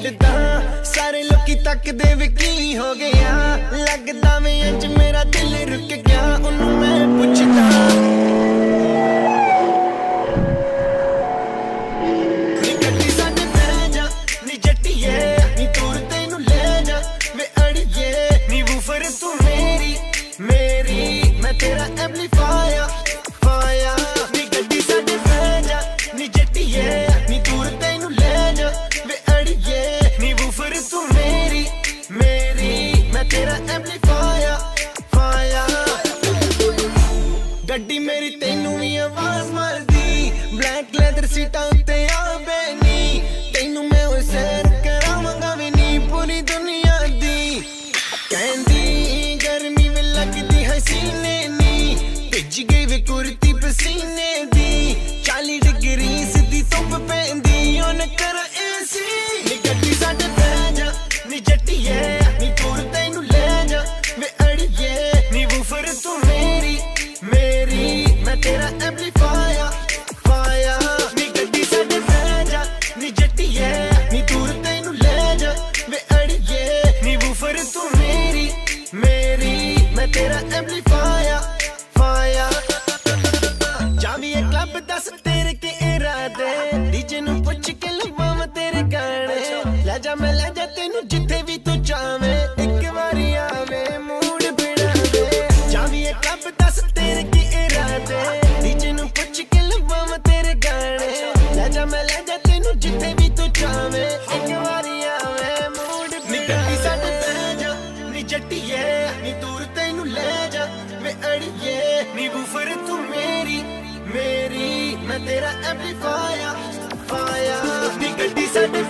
ਖਿੱਚਦਾ ਸਾਰੇ ਲੋਕੀ ਤੱਕਦੇ ਵੇ ਕੀ ਹੋ ਗਿਆ ਲੱਗਦਾ ਵੇ ਅੱਜ ਮੇਰਾ ਦਿਲ ਰੁਕ ਗਿਆ ਉਹਨੂੰ ਮੈਂ ਪੁੱਛਦਾ ਨੀ ਗੱਡੀ ਸਾਡੇ ਬਹਿ ਜਾ ਨੀ ਜੱਟੀਏ ਨੀ ਦੂਰ ਤੈਨੂੰ ਲੈ ਜਾ ਵੇ ਅੜੀਏ ਨੀ ਵੂਫਰ ਤੂੰ ਮੇਰੀ ਮੈਂ ਤੇਰਾ ਐਂਪਲੀਫਾਇਰ ਨੀ ਗੱਡੀ ਸਾਡੇ ਬਹਿ ਜਾ ਨੀ ਜੱਟੀਏ ਨੀ ਦੂਰ ਤੈਨੂੰ ਲੈ ਜਾ ਵੇ ਅੜੀਏ ਨੀ ਵੂਫਰ ਤੂੰ ਮੇਰੀ ਮੈਂ ਤੇਰਾ ਐਂਪਲੀਫਾਇਰ ਗੱਡੀ ਮੇਰੀ ਤੈਨੂੰ ਵੀ ਆਵਾਜ਼ ਮਾਰਦੀ ਬਲੈਕ ਲੈਦਰ ਸੀਟਾਂ ਉੱਤੇ ਆ ਬੈਨੀ ਤੈਨੂੰ ਮੈਂ ਉਹ ਸੈਰ ਕਰਾਵਾਂਗਾ ਵੀ ਨੀ ਪੂਰੀ ਦੁਨੀਆ ਦੀ ਕਹਿੰਦੀ ਗਰਮੀ ਵੀ ਲੱਗਦੀ ਹਸੀਨੇ ਨੀ ਭਿੱਜ ਗਈ ਵੇ ਕੁਰਤੀ ਪਸੀਨੇ ਦੀ 40 ਡਿਗਰੀ ਸਿੱਧੀ ਧੁੱਪ ਪੈਂਦੀ ਉਹਨ ਕਰ ਏਸੀ ਨੀ ਗੱਡੀ ਸਾਡੇ ਬਹਿ ਜਾ ਨੀ ਜੱਟੀਏ ਨੀ ਦੂਰ ਤੈਨੂੰ ਲੈ ਜਾ ਵੇ ਅੜੀਏ ਨੀ ਵੂਫਰ ਤੂੰ ਮੇਰੀ ਮੈਂ ਤੇਰਾ ਐਂਪਲੀਫਾਇਰ ਨੀ ਗੱਡੀ ਸਾਡੇ ਬਹਿ ਜਾ ਨੀ ਜੱਟੀਏ ਨੀ ਦੂਰ ਤੈਨੂੰ ਲੈ ਜਾ ਵੇ ਅੜੀਏ ਨੀ ਵੂਫਰ ਤੂੰ ਮੇਰੀ ਮੈਂ ਤੇਰਾ ਐਂਪਲੀਫਾਇਰ ਜਾਵੀਏ ਕਲੱਬ ਦੱਸ ਤੇਰੇ ਕੀ ਇਰਾਦੇ ਡੀਜੇ ਨੂੰ ਪੁੱਛ ਕੇ ਲਵਾਵਾਂ ਤੇਰੇ ਗਾਣੇ ਲੈ ਜਾ ਮੈਂ ਲੈ ਜਾ ਤੈਨੂੰ ਜਿੱਥੇ ਵੀ ਤੂੰ ਚਾਵੇਂ ਇੱਕ ਵਾਰੀ ਆਵੇ ਮੂਡ ਬਣਾਵੇ ਜਾਵੀਏ ਕਲੱਬ ਦੱਸ ਤੇਰੇ ਕੀ ਇਰਾਦੇ ਡੀਜੇ ਨੂੰ ਪੁੱਛ ਕੇ ਲਵਾਵਾਂ ਤੇਰੇ ਗਾਣੇ ਲੈ ਜਾ ਮੈਂ ਲੈ ਜਾ ਤੈਨੂੰ ਜਿੱਥੇ ਵੀ ਤੂੰ ਚਾਵੇਂ ਇੱਕ ਵਾਰੀ ਆਵੇ ਮੂਡ ਬਣਾਵੇ ਸਾਡੇ ਬਹਿ ਜਾ ਨੀ ਜੱਟੀਏ ਨੀ ਦੂਰ ਤੈਨੂੰ ਲੈ ਜਾ ਵੇ ਅੜੀਏ ਨੀ ਵੂਫਰ ਤੂੰ ਮੇਰੀ ਮੈਂ ਤੇਰਾ ਐਂਪਲੀਫਾਇਰ ਨੀ ਗੱਡੀ ਸਾਡੇ